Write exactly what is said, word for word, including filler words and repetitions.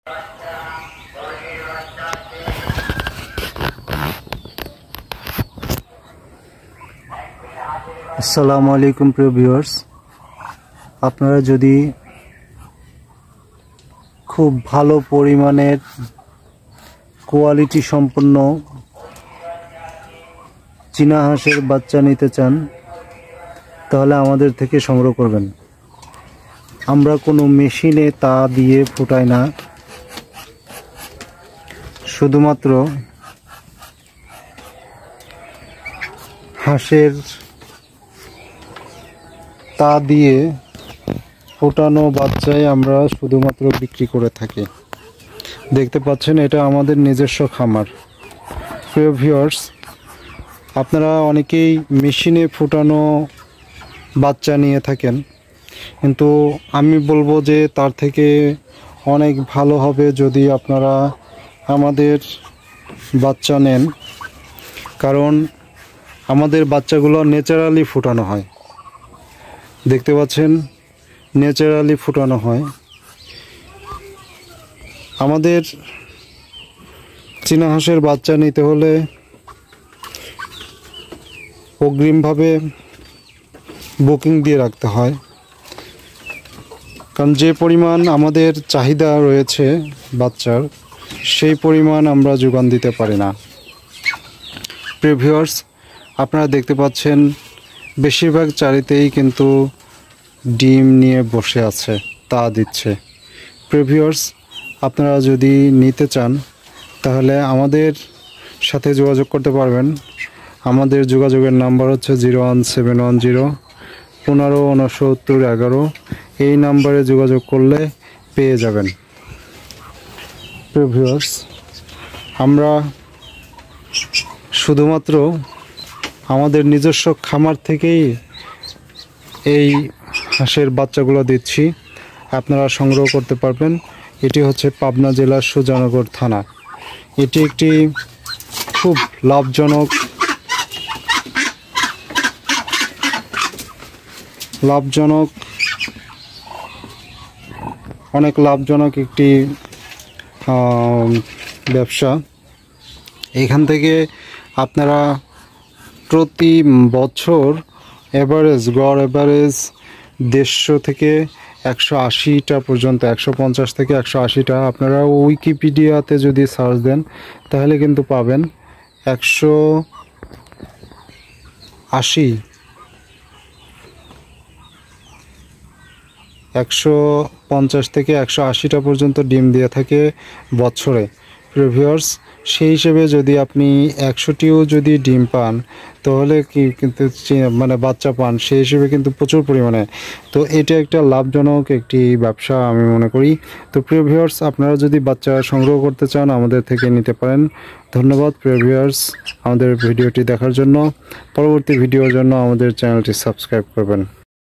আসসালামু আলাইকুম প্রিয় ভিউয়ার্স, আপনারা যদি খুব ভালো পরিমাণের কোয়ালিটি সম্পন্ন চীনা হাঁসের বাচ্চা নিতে চান তাহলে আমাদের থেকে সংগ্রহ করবেন। আমরা কোনো মেশিনে তা দিয়ে ফুটাই না, শুধুমাত্র হাঁসের তা দিয়ে ফোটানো বাচ্চাই আমরা শুধুমাত্র বিক্রি করে থাকি। দেখতে পাচ্ছেন এটা আমাদের নিজস্ব খামার। প্রিয় ভিউয়ার্স, আপনারা অনেকেই মেশিনে ফোটানো বাচ্চা নিয়ে থাকেন, কিন্তু আমি বলবো যে তার থেকে অনেক ভালো হবে যদি আপনারা আমাদের বাচ্চা নেন, কারণ আমাদের বাচ্চাগুলো ন্যাচারালি ফোটানো হয়। দেখতে পাচ্ছেন ন্যাচারালি ফোটানো হয়। আমাদের চীনা হাঁসের বাচ্চা নিতে হলে অগ্রিমভাবে বুকিং দিয়ে রাখতে হয়, কারণ যে পরিমাণ আমাদের চাহিদা রয়েছে বাচ্চার, সেই পরিমাণ আমরা যোগান দিতে পারি না। প্রিয় ভিউয়ার্স, আপনারা দেখতে পাচ্ছেন বেশিরভাগ চারিতেই কিন্তু ডিম নিয়ে বসে আছে, তা দিচ্ছে। প্রিয় ভিউয়ার্স, আপনারা যদি নিতে চান তাহলে আমাদের সাথে যোগাযোগ করতে পারবেন। আমাদের যোগাযোগের নাম্বার হচ্ছে zero one seven one zero পনেরো উনসত্তর এগারো। এই নাম্বারে যোগাযোগ করলে পেয়ে যাবেন। প্রিয় ভিউয়ার্স, আমরা শুধুমাত্র আমাদের নিজস্ব খামার থেকেই এই হাঁসের বাচ্চাগুলো দিচ্ছি, আপনারা সংগ্রহ করতে পারবেন। এটি হচ্ছে পাবনা জেলার সুজানগর থানা। এটি একটি খুব লাভজনক লাভজনক অনেক লাভজনক একটি ব্যবসা। এখান থেকে আপনারা প্রতি বছর এভারেজ গড় এভারেজ দেড়শো থেকে একশো আশিটা পর্যন্ত, একশো পঞ্চাশ থেকে একশো আশিটা, আপনারা উইকিপিডিয়াতে যদি সার্চ দেন তাহলে কিন্তু পাবেন একশো আশি একশো পঞ্চাশ থেকে একশো আশিটা পর্যন্ত ডিম দিয়ে থাকে বছরে। প্রিয় ভিউয়ার্স, সেই হিসেবে যদি আপনি একশোটিও যদি ডিম পান তাহলে কি কিন্তু মানে বাচ্চা পান, সেই হিসেবে কিন্তু প্রচুর পরিমাণে। তো এটা একটা লাভজনক একটি ব্যবসা আমি মনে করি। তো প্রিয় ভিউয়ার্স, আপনারা যদি বাচ্চা সংগ্রহ করতে চান আমাদের থেকে নিতে পারেন। ধন্যবাদ প্রিয় ভিউয়ার্স আমাদের ভিডিওটি দেখার জন্য। পরবর্তী ভিডিওর জন্য আমাদের চ্যানেলটি সাবস্ক্রাইব করবেন।